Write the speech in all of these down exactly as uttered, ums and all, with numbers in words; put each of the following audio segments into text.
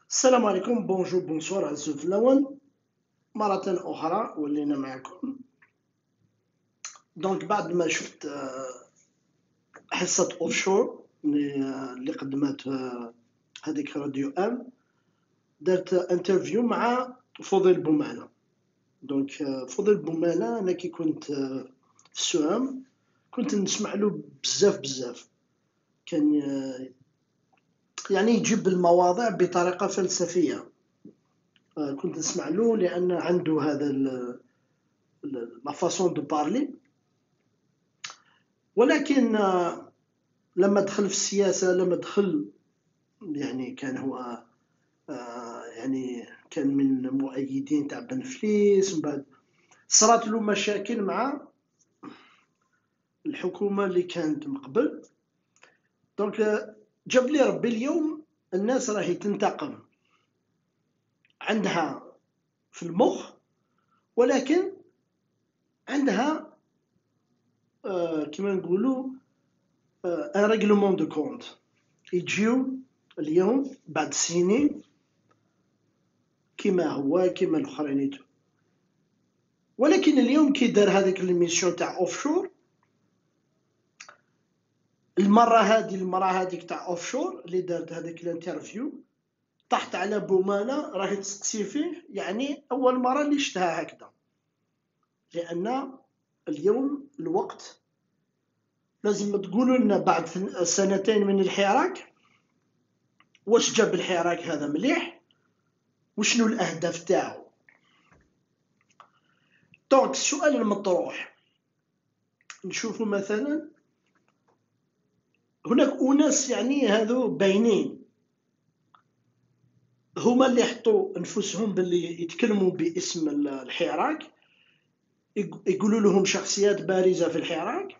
السلام عليكم، بونجور بونسوار على الزوج الأول مرة أخرى ولينا معكم. دونك بعد ما شفت آه، حصة أوفشور اللي آه، اللي قدمت آه، هذيك راديو أم، درت انترفيو مع فضيل بومانة. دونك آه، فضيل بومانة أنا كي كنت آه، في السوام كنت نسمع له بزاف بزاف. كان آه، يعني يجيب المواضيع بطريقة فلسفية. آه، كنت نسمع له لأن عنده هذا لا فاسون دو بارلي. ولكن آه، لما دخل في السياسة، لما دخل يعني كان هو آه، يعني كان من مؤيدين تاع بن فليس. من بعد صرات له مشاكل مع الحكومة اللي كانت من قبل. دونك آه، جاب لي ربي اليوم الناس راهي تنتقم عندها في المخ، ولكن عندها آه، كما نقولوا ان ريغلومون دو كونت. يجيو اليوم بعد سنين كما هو كما الاخرين. ولكن اليوم كي دار هذيك الميسيون تاع اوفشور، المره هذه المره هذيك تاع اوفشور اللي دارت هذيك الانترفيو طحت على بومانه راهي تسقسي فيه، يعني اول مره اللي شفتها هكذا. لان اليوم الوقت لازم تقولوا لنا بعد سنتين من الحراك واش جاب الحراك هذا مليح وشنو الاهداف تاعو. دونك السؤال المطروح نشوفوا مثلا هناك أناس يعني هذو باينين، هما اللي حطوا انفسهم باللي يتكلموا باسم الحراك، يقولوا لهم شخصيات بارزة في الحراك.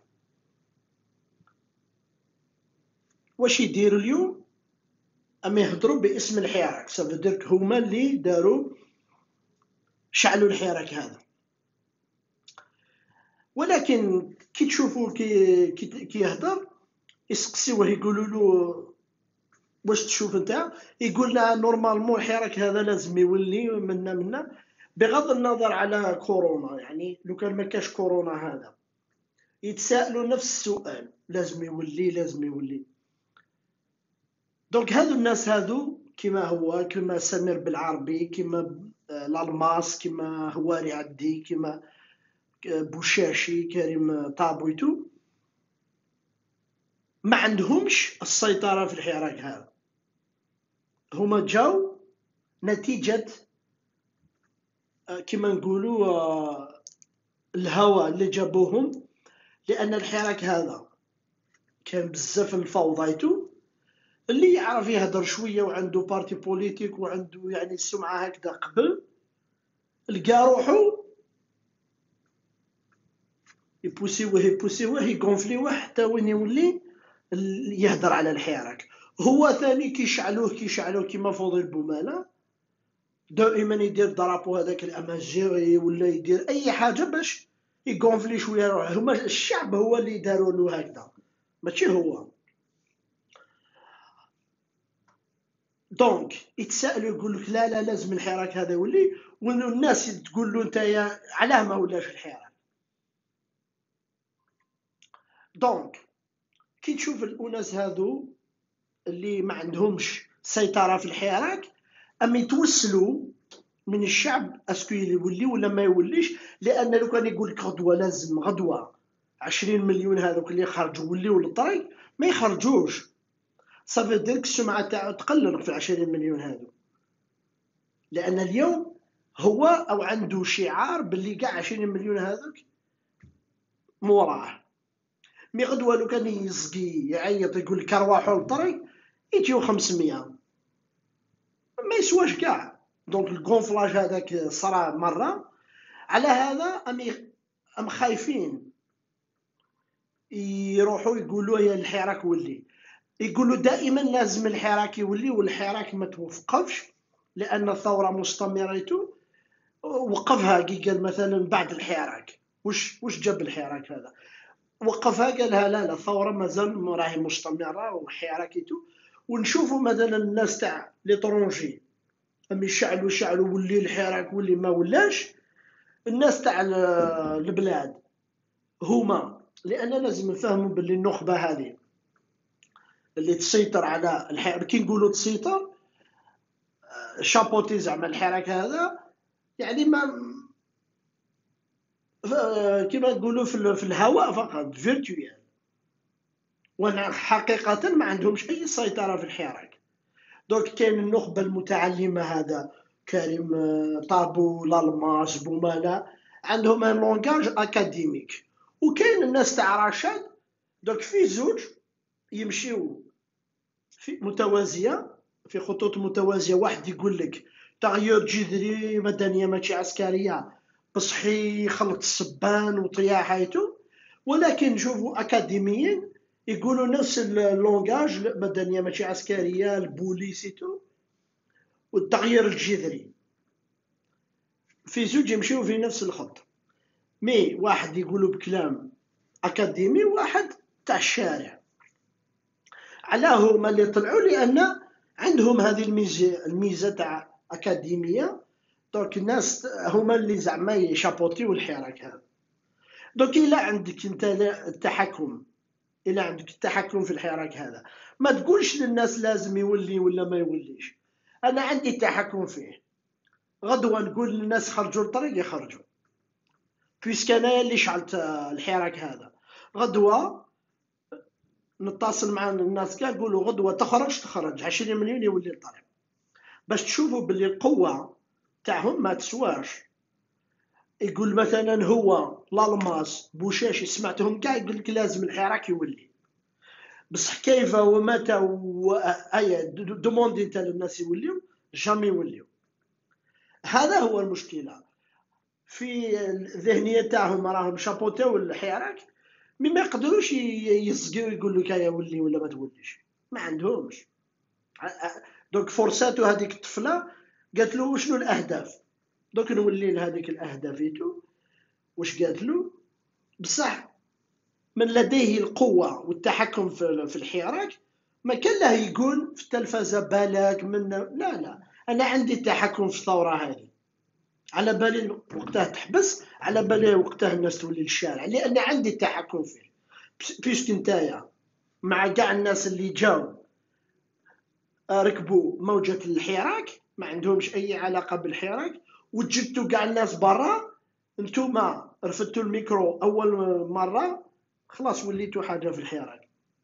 واش يديروا اليوم؟ اما يهضروا باسم الحراك، سافودير هما اللي داروا شعلوا الحراك هذا. ولكن كي تشوفوا كي كي يهضر يسقسيوه يقولوا له واش تشوف انت، يقول لها نورمالمون الحراك هذا لازم يولي منا منا بغض النظر على كورونا. يعني لو كان ما كاش كورونا هذا يتساءلوا نفس السؤال، لازم يولي لازم يولي. دونك هذو الناس هذو كما هو كما سمير بالعربي، كما الالماس، كما هواري عدي، كما بوشاشي، كريم طابويتو، ما عندهمش السيطرة في الحراك هذا. هما جاو نتيجة كما نقولوا الهوى اللي جابوهم، لأن الحراك هذا كان بزاف الفوضيتو اللي يعرف يهدر شوية وعنده بارتي بوليتيك وعنده يعني السمعة هكذا قبل، لقى روحو يبوسيوه يبوسيوه يقونفليوه حتى وين يولي يهدر على الحراك. هو ثاني كيشعلوه كيشعلوه كيما فضيل بومانة دائما يدير درابو هذاك الامازيغي ولا يدير اي حاجه باش يقونفلي شويه روحه. هما الشعب هو اللي داروا له هكذا ماشي هو. دونك يتسائلوا يقول لك لا لا لازم الحراك هذا يولي، والناس تقول له نتايا علاه ما ولاش الحراك. دونك كي تشوف الاناس هذو اللي ما عندهمش سيطره في الحراك ام يتوسلوا من الشعب اسكو يولي ولا ما يوليش. لان لو كان يقول لك غدوه لازم غدوه عشرين مليون هذوك اللي خرجوا يوليو للطريق ما يخرجوش، صافي ديرك السمعه تاعو تقلل في عشرين مليون هذو. لان اليوم هو او عنده شعار باللي كاع عشرين مليون هذوك موراه. مي غدوه لو كان يزقي يعيط يقول لك ارواحوا للطريق يجيو خمسمية ما يسواش كاع. دونك الكونفلاج هذاك صرا مره، على هذا ام ام خايفين يروحوا يقولوا يا الحراك ولي. يقولوا دائما لازم الحراك يولي والحراك ما توقفش، لان الثوره مستمره. وقفها كي قال مثلا بعد الحراك وش وش جاب الحراك هذا، وقفها قالها لا لا الثوره مازال راهي مستمره وحراكيتو. ونشوفوا مثلا الناس تاع ليترونجي أم يشعلوا شعلوا ولي الحراك ولي ما ولاش. الناس تاع البلاد هما، لأن لازم نفهموا باللي النخبة هذه اللي تسيطر على الحراك، كي نقولوا تسيطر شابوتي زعما الحراك هذا، يعني ما كما نقولوا في الهواء فقط فيرتويال، وانا حقيقة ما عندهمش أي سيطرة في الحراك. دونك كاين النخبة المتعلمة هذا كريم طابو لالماس بومانا، عندهم ان لونغاج اكاديميك، وكاين الناس تاع رشاد. دوك في زوج يمشيو في متوازيه، في خطوط متوازيه. واحد يقول لك تغير جذري مدنيه ماشي عسكريه، بصحي يخلط السبان وطياح هايتو، ولكن شوفوا اكاديميين يقولوا نفس اللونغاج، مدنيه ماشي عسكريه، البوليسيتو والتغيير الجذري. في زوج يمشيو في نفس الخط، مي واحد يقولوا بكلام اكاديمي وواحد تاع الشارع. علاه هما اللي طلعوا؟ لان عندهم هذه الميزه الميزه تاع اكاديميه. دونك الناس هما اللي زعما يشابوتيو الحراك هذا. دونك الا عندك انت التحكم، الا عندك التحكم في الحراك هذا، ما تقولش للناس لازم يولي ولا ما يوليش. انا عندي التحكم فيه، غدوه نقول للناس خرجوا للطريق يخرجوا، بيسك انايا اللي شعلت الحراك هذا. غدوه نتصل مع الناس كاع نقولوا غدوه تخرج تخرج عشرين مليون يولي الطريق، باش تشوفوا باللي القوه تاعهم ما تسواش. يقول مثلا هو لالماس بوشاشي سمعتهم كاع يقول لك لازم الحراك يولي، بصح كيف ومتى وايا دوموندي انت للناس يوليو، جامي يوليو. هذا هو المشكله في الذهنيه تاعهم، راهم شابوتيو الحراك، مي ما يقدروش يصقوا يقول لك يا ولي ولا ما توليش، ما عندهمش. دونك فرصاتو هذيك الطفله قالت له شنو الاهداف، دونك نولي لهذيك الاهدافيتو واش قالت له. بصح من لديه القوه والتحكم في الحراك ما كان له يقول في التلفزه بالك من لا لا، انا عندي التحكم في الثوره هذه، على بالي وقتها تحبس، على بالي وقتها الناس تولي للشارع، لان عندي التحكم فيه. بيسك نتايا مع كاع الناس اللي جاو ركبوا موجة الحراك ما عندهمش اي علاقة بالحراك، وجدتوا كاع الناس برا، نتوما رفدتوا الميكرو اول مرة، خلاص وليتوا حاجة في الحراك.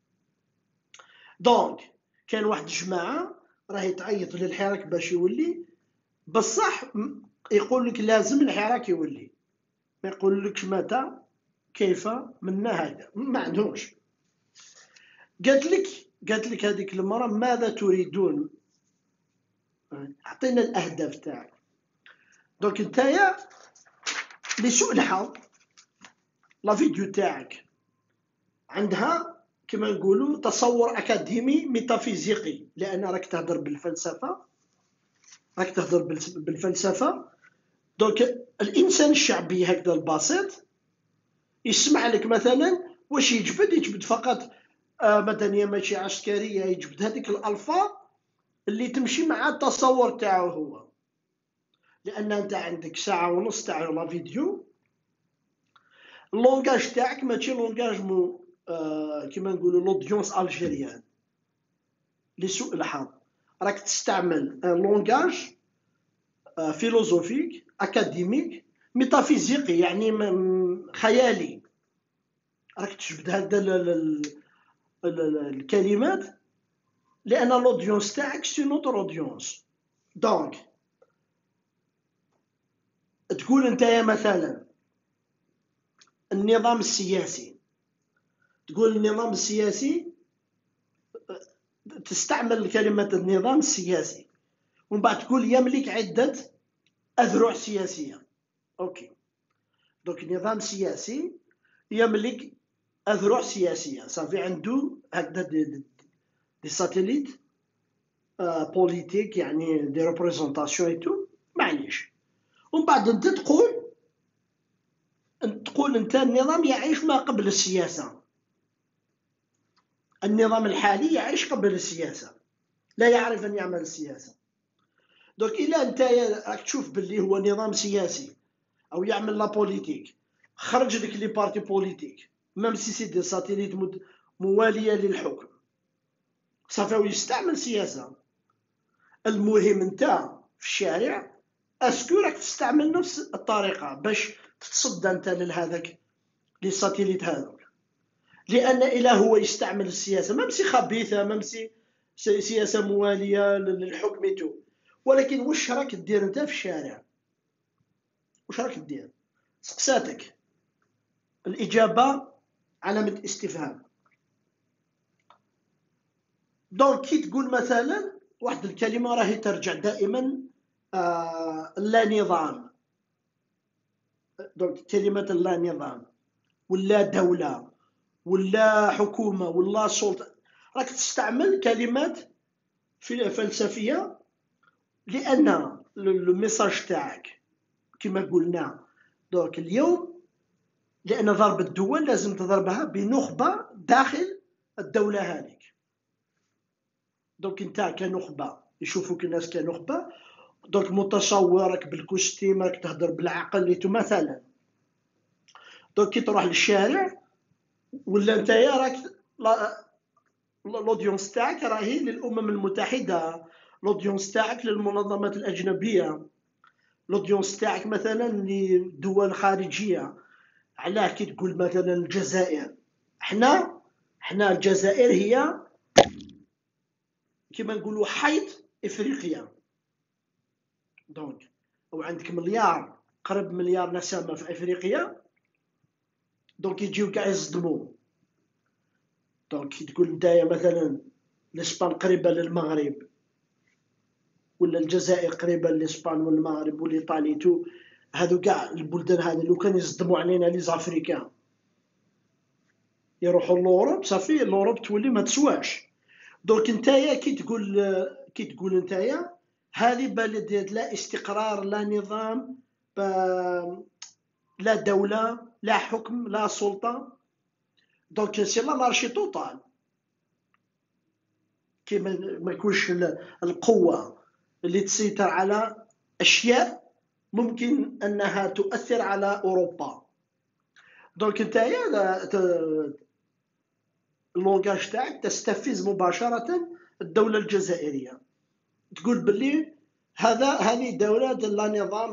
دونك كان واحد الجماعة راهي تعيط للحراك باش يولي، بصح يقول لك لازم الحراك يولي، ما يقول لكش متى كيف منا هذا، ما عندهمش. قالت لك قالت لك هذيك المرة ماذا تريدون، اعطينا الاهداف تاعك. دونك نتايا لسوء الحظ لا فيديو تاعك عندها كما نقولوا تصور اكاديمي ميتافيزيقي، لان راك تهضر بالفلسفه، راك تهضر بالفلسفه. دونك الانسان الشعبي هكذا البسيط يسمع لك مثلا واش يجبد، يجبد فقط آه مدنيه ماشي عسكريه، يجبد هذيك الالفاظ اللي تمشي مع التصور تاعو هو. لان انت عندك ساعه ونص تاع لا فيديو، اللونغاج تاعك ماشي لونغاج مو آه كما نقولوا لودونس الجيريان. لسوء الحظ راك تستعمل ان لونغاج آه فيلوزوفيك اكاديميك ميتافيزيقي، يعني خيالي، راك تجبد هذا الكلمات، لان لودونس تاعك سي نوتر اودينس. دونك تقول نتايا مثلا النظام السياسي، تقول النظام السياسي، تستعمل كلمة النظام السياسي، ومن بعد تقول يملك عدة أذرع سياسية. أوكي، دونك النظام السياسي يملك أذرع سياسية، صافي عنده هكذا دي, دي ساتيليت آه بوليتيك، يعني دي ريبريزونطاسيون ايتو، معليش. ومن بعد انت تقول تقول انت النظام يعيش ما قبل السياسة، النظام الحالي يعيش قبل السياسة، لا يعرف أن يعمل السياسة. دونك الا انت راك تشوف باللي هو نظام سياسي او يعمل لا بوليتيك، خرج لك لي بارتي بوليتيك ميم سي سي دي ساتيليت مواليه للحكم، صافي يستعمل سياسه. المهم انت في الشارع اسكو راك تستعمل نفس الطريقه باش تتصدى انت لهذاك لي ساتيليت هذوك. لان الا هو يستعمل السياسه ميم سي خبيثه، ميم سي سياسه مواليه للحكم تو، ولكن واش راك دير انت في الشارع؟ واش راك دير؟ سقساتك الاجابه علامه استفهام. دونك كي تقول مثلا واحد الكلمه راهي ترجع دائما آه لا نظام، دونك كلمه لا نظام ولا دوله ولا حكومه ولا سلطه، راك تستعمل كلمات فلسفيه لان الميساج تاعك كما قلنا دونك اليوم، لان ضرب الدول لازم تضربها بنخبه داخل الدوله هذيك. دونك انت كنخبه يشوفوك الناس كنخبه، دونك متصورك بالكوستيم راك تهضر بالعقل مثلا. دونك كي تروح للشارع ولا نتايا راك لودونس تاعك راهي للامم المتحده، لودونس تاعك للمنظمات الاجنبيه، لودونس تاعك مثلا لدول خارجيه. علاه كي تقول مثلا الجزائر، حنا حنا الجزائر هي كما نقولوا حيط افريقيا. دونك وعندك مليار قرب مليار نسمه في افريقيا، دونك يجيو كاع يصدموا. دونك كي تقول نتايا مثلا الاسبان قريبه للمغرب ولا الجزائر قريبه للاسبان والمغرب والايطالي تو، هادو كاع البلدان هذه لو كان يصدموا علينا لي زافريكان يروحوا لوروب، صافي لوروب تولي ما تسواش. دونك نتايا كي تقول كي تقول نتايا هذه بلد لا استقرار لا نظام لا دوله لا حكم لا سلطه، دونك سي لا لارشي توتال. كي ما يكونش القوه اللي تسيطر على اشياء ممكن انها تؤثر على اوروبا. دونك نتايا اللونغاج تاعك تستفز مباشره الدوله الجزائريه، تقول باللي هذا هذه دوله لا نظام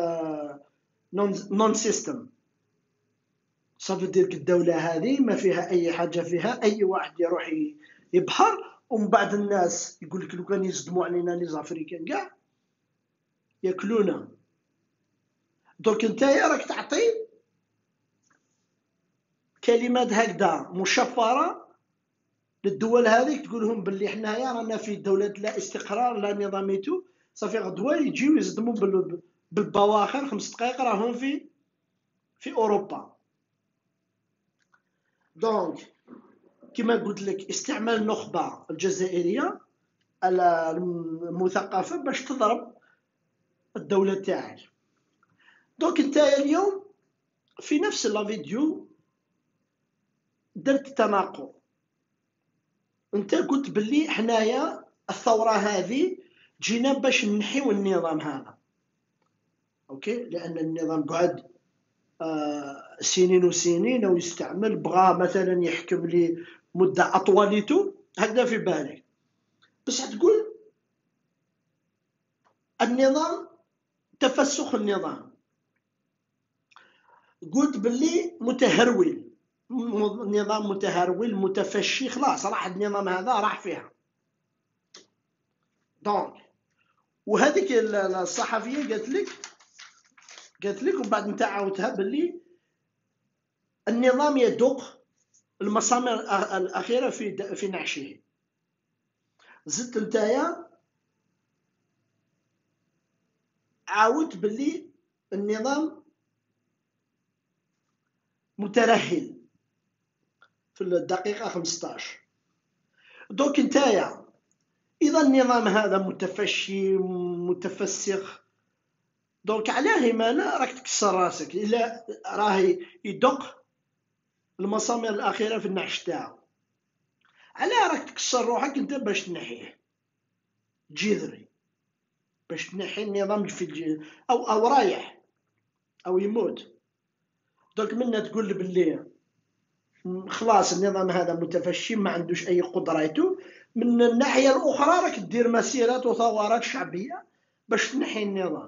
نون سيستم. صافي دير الدوله هذه ما فيها اي حاجه، فيها اي واحد يروح يبحر ومن بعد الناس يقول لك لو كان يصدموا علينا لي زافريكان كاع ياكلونا. دونك نتايا راك تعطي كلمات هكذا مشفره للدول هذيك، تقول لهم باللي حنايا رانا في دوله لا استقرار لا نظاميتو، صافي غدوه يجيو يصدموا بالبواخر خمس دقائق راهم في في اوروبا. دونك كما قلت لك استعمال النخبه الجزائريه المثقفه باش تضرب الدوله تاعك. دونك انت اليوم في نفس لا فيديو درت تناقض، انت قلت باللي حنايا الثوره هذه جينا باش نحيو النظام هذا، اوكي، لان النظام قعد آه سنين وسنين ويستعمل، بغى مثلا يحكم لي مده اطوليتو هكذا في بالك، بس تقول النظام تفسخ النظام، قلت باللي متهرول، نظام متهرول متفشي، خلاص راح النظام هذا راح فيها. دونك وهذيك الصحفيه قالت لك قالت لك ومن بعد نتا عاودتها باللي النظام يدق المسامير الاخيره في في نعشه. زدت نتايا عاودت باللي النظام مترهل في الدقيقه خمسطاش. دوك نتايا اذا النظام هذا متفشي متفسخ، دونك علاه مانا راك تكسر راسك الا راهي يدق المسامير الاخيره في النعش تاعو؟ علاه راك تكسر روحك انت باش تنحيه جذري؟ باش تنحي النظام في الج... او او رايح او يموت. دونك منا تقول باللي خلاص النظام هذا متفشي ما عندوش اي قدرته. من الناحيه الاخرى راك دير مسيرات وثورات شعبيه باش تنحي النظام.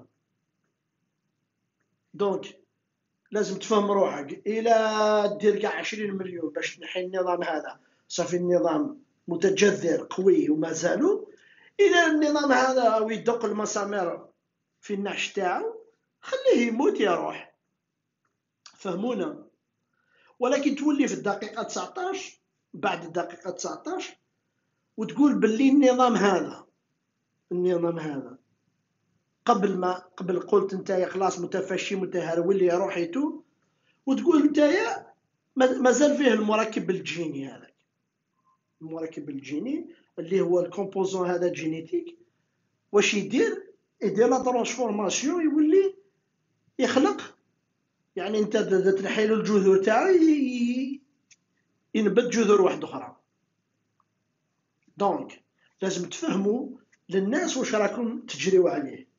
دونك لازم تفهم روحك، الى دير كاع عشرين مليون باش تنحي النظام هذا صافي النظام متجذر قوي وما زالوا. الى النظام هذا ويدق المسامير في النحش تاعو خليه يموت يروح. فهمونا. ولكن تولي في الدقيقه تسعطاش بعد الدقيقه تسعطاش وتقول باللي النظام هذا النظام هذا قبل ما قبل قلت نتايا خلاص متفشي متهرول لي روحيتو، وتقول نتايا مازال فيه المركب الجيني هذاك. المركب الجيني اللي هو الكومبوزون هذا جينيتيك واش يدير؟ يدير لا ترانسفورماسيون يولي يخلق، يعني انت تنحي له الجذور تاعو ينبت جذور واحده اخرى. دونك لازم تفهموا للناس واش راكم تجريوا عليه.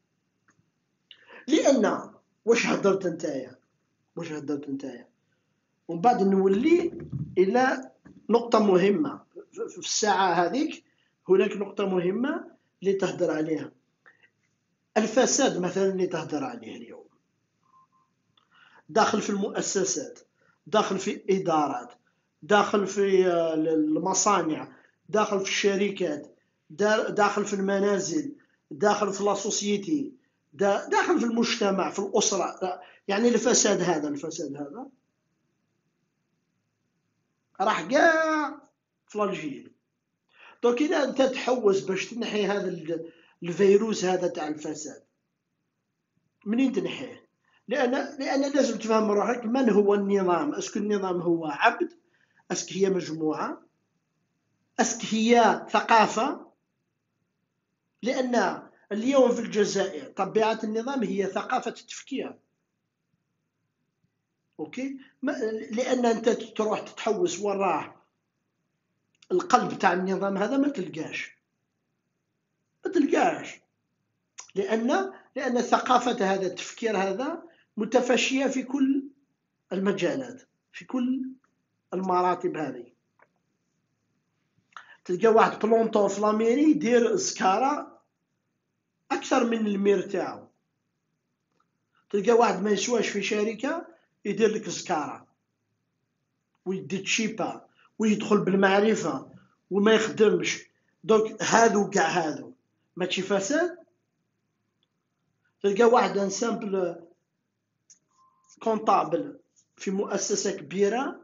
لان واش هضرت نتايا واش هضرت نتايا ومن بعد نولي الى نقطه مهمه في الساعه هذيك. هناك نقطه مهمه اللي تهضر عليها، الفساد مثلا اللي تهضر عليه اليوم داخل في المؤسسات، داخل في الادارات، داخل في المصانع، داخل في الشركات، داخل في المنازل، داخل في لاسوسيتي، داخل في المجتمع، في الاسره. يعني الفساد هذا الفساد هذا راح كاع في الجيل. دونك اذا انت تحوس باش تنحي هذا الفيروس هذا تاع الفساد، منين تنحيه؟ لان لان لازم تفهم روحك من هو النظام. اسكو النظام هو عبد؟ اسك هي مجموعه؟ اسك هي ثقافه؟ لان اليوم في الجزائر طبيعه النظام هي ثقافه التفكير. اوكي، لان انت تروح تتحوس وراه القلب تاع النظام هذا ما تلقاش ما تلقاش لان لان ثقافه هذا التفكير هذا متفشيه في كل المجالات، في كل المراتب هذه. تلقى واحد بلونطون في لاميري يدير زكاره اكثر من المير تاعو، تلقى واحد ما يسواش في شركه يدير لك زكاره ويدي تشيبا ويدخل بالمعرفه وما يخدمش. دونك هادو كاع هادو ماشي فساد؟ تلقى واحد ان سامبل كونطابل في مؤسسه كبيره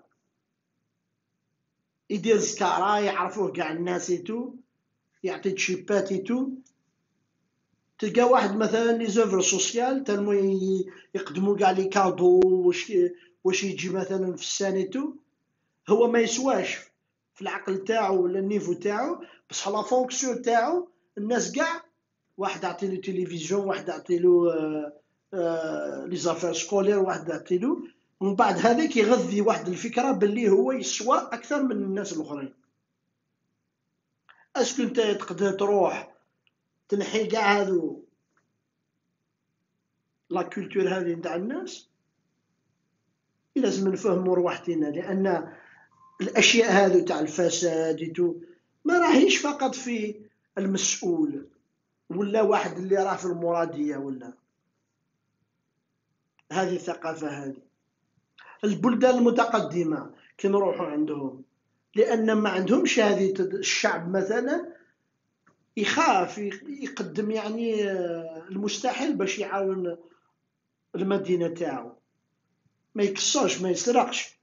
يدير زكاره يعرفوه كاع الناس يتو يعطي تشيبات يتو. تلقى واحد مثلا لي زوفر سوسيال تالمو يقدموا كاع لي كادو واش واش يجي مثلا في السانيتو، هو ما يسواش في العقل تاعو ولا النيفو تاعو، بصح لا فونكسيون تاعو الناس كاع واحد عطيلو تلفزيون، واحد عطيلو آه آه لي زافير سكولير، واحد عطيلو، ومن بعد هذاك يغذي واحد الفكره باللي هو يسوى اكثر من الناس الاخرين. اسكو انت تقدر تروح تنحي كاع هذو لا كولتور هذه نتاع الناس؟ لازم نفهموا رواحتنا، لان الاشياء هذو تاع الفساد ما راهيش فقط في المسؤول ولا واحد اللي راه في المراديه، ولا هذه الثقافه هذه. البلدان المتقدمه كي نروحوا عندهم لان ما عندهمش هذه، الشعب مثلا يخاف يقدم يعني المستحيل باش يعاون المدينه تاعو، ما يكسرش ما يسرقش.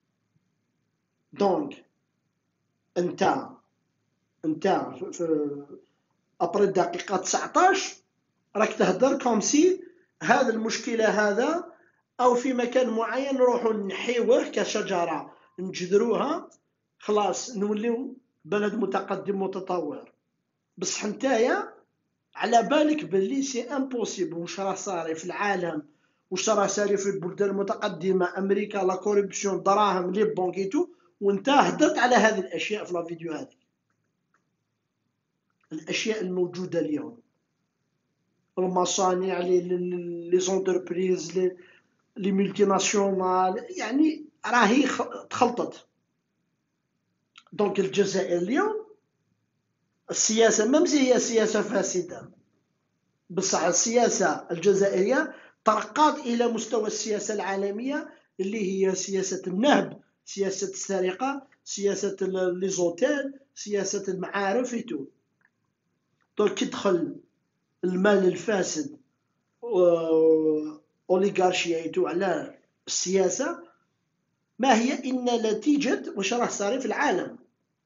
دونك انت انت في ابري الدقيقه تسعطاش راك تهدر كومسي هذا المشكله هذا او في مكان معين نروحوا نحيوه كشجره نجذروها خلاص نوليو بلد متقدم متطور. بصح نتايا على بالك باللي سي امبوسيبل واش راه صاري في العالم، واش راه صاري في البلدان المتقدمه، امريكا، لا كوربسيون، دراهم، لي بونكيتو، وانت هدرت على هذه الاشياء في الفيديو هذه، الاشياء الموجوده اليوم. المصانع، لي زونتربريز، لي ملتي ناسيونال، يعني راهي تخلطت. دونك الجزائر اليوم السياسة ممزي هي سياسة فاسدة، بصح السياسة الجزائرية ترقات إلى مستوى السياسة العالمية اللي هي سياسة النهب، سياسة السرقة، سياسة لي زوتيل، سياسة المعارف ايتو. دونك كي دخل المال الفاسد اوليغارشيا ايتو على السياسة، ما هي إن نتيجة واش راه صاري في العالم.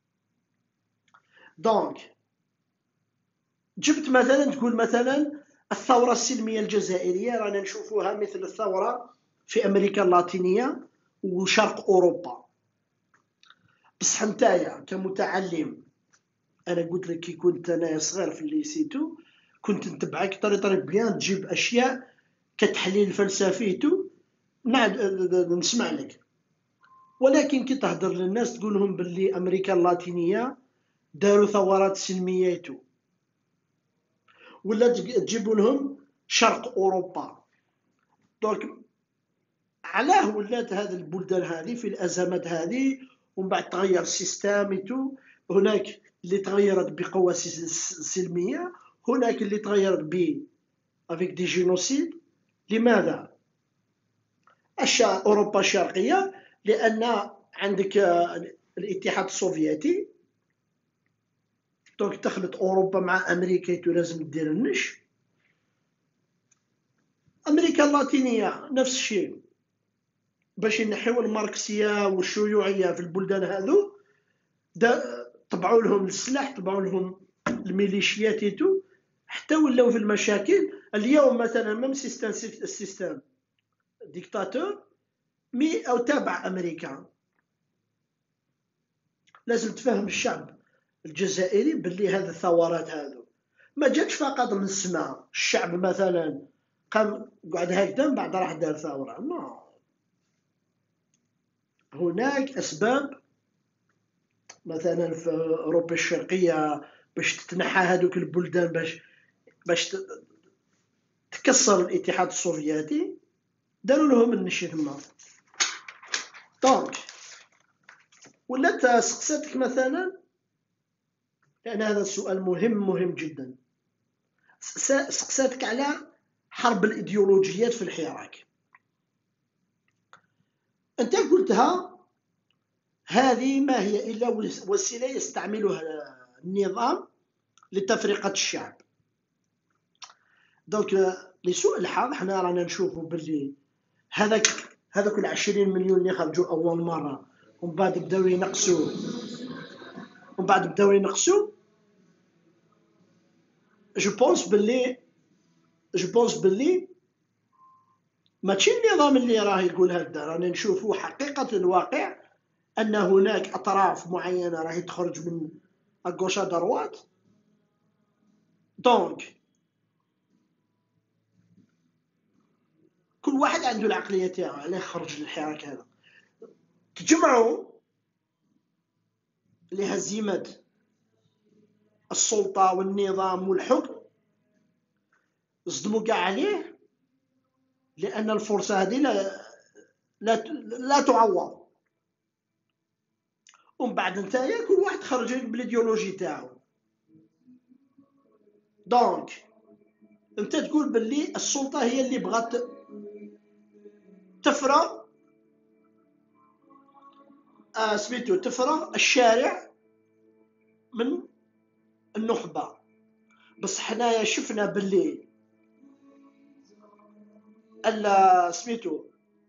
دونك جبت مثلا تقول مثلا الثورة السلمية الجزائرية رانا نشوفوها مثل الثورة في أمريكا اللاتينية وشرق أوروبا. بصح نتايا كمتعلم، أنا قلت لك كي كنت أنا صغير في الليسيتو كنت نتبعك طري طري بيان تجيب أشياء كتحليل فلسفيتو نعد نسمع لك. ولكن كي تهدر للناس تقول لهم باللي أمريكا اللاتينية داروا ثورات سلمياتو، ولا تجيبوا لهم شرق اوروبا. دونك علاه ولات هذه البلدان هذه في الازمات هذه، ومن بعد تغير السيستم. هناك اللي تغيرت بقوة سلمية، هناك اللي تغيرت ب افيك دي جينوسيد. لماذا؟ اوروبا الشرقية لان عندك الاتحاد السوفيتي، دونك دخلت اوروبا مع امريكا لازم دير النش. امريكا اللاتينيه نفس الشيء، باش ينحيو الماركسيه والشيوعيه في البلدان هذو طبعوا لهم السلاح، طبعوا لهم الميليشيات يتو، حتى ولاو في المشاكل. اليوم مثلا ميم سيستم السيستم ديكتاتور مي او تابع امريكا. لازم تفهم الشعب الجزائري باللي هذه الثورات هذو ما جاتش فقط من السماء. الشعب مثلا قام قعد هكذا بعد راح دار ثوره، نو، هناك اسباب. مثلا في اوروبا الشرقيه باش تتنحى هذوك البلدان، باش باش تكسر الاتحاد السوفيتي، داروا لهم النشي تما. دونك ولات سقساتك مثلا، لان هذا السؤال مهم مهم جدا، سقساتك على حرب الايديولوجيات في الحراك. انت قلتها هذه ما هي الا وسيله يستعملها النظام لتفرقه الشعب. دونك لسوء الحظ حنا رانا نشوفوا باللي هذاك هذاك العشرين مليون اللي خرجوا اول مره ومن بعد بداو ينقصوا ومن بعد بداو ينقصوا جو بونس باللي جو بونس باللي ماشي النظام اللي راه يقول هكذا. رانا نشوفوا حقيقه الواقع ان هناك اطراف معينه راهي تخرج من اغوشا دروات. دونك كل واحد عنده العقليه تاعو علاه خرج للحراك هذا. تجمعوا لهزيمه السلطه والنظام والحكم، صدموا كاع عليه، لان الفرصه هذه لا لا لا تعوض. ومن بعد نتايا كل واحد خرج بالايديولوجي تاعو. دونك انت تقول باللي السلطه هي اللي بغات تفرض آه سميتو تفرض الشارع من النخبه. بس حنايا شفنا باللي الا سميتو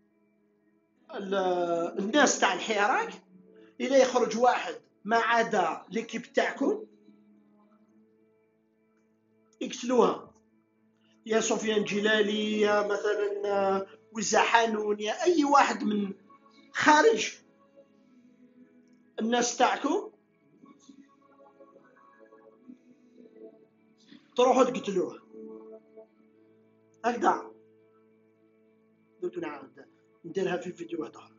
الناس تاع الحراك الى يخرج واحد ما عدا ليكيب تاعكم يقتلوها، يا سفيان جلالي، يا مثلا وزا حانون، يا اي واحد من خارج الناس تاعكم تروحوا تقتلوه هكذا. دوك نعاود نديرها في فيديوهات اخرى.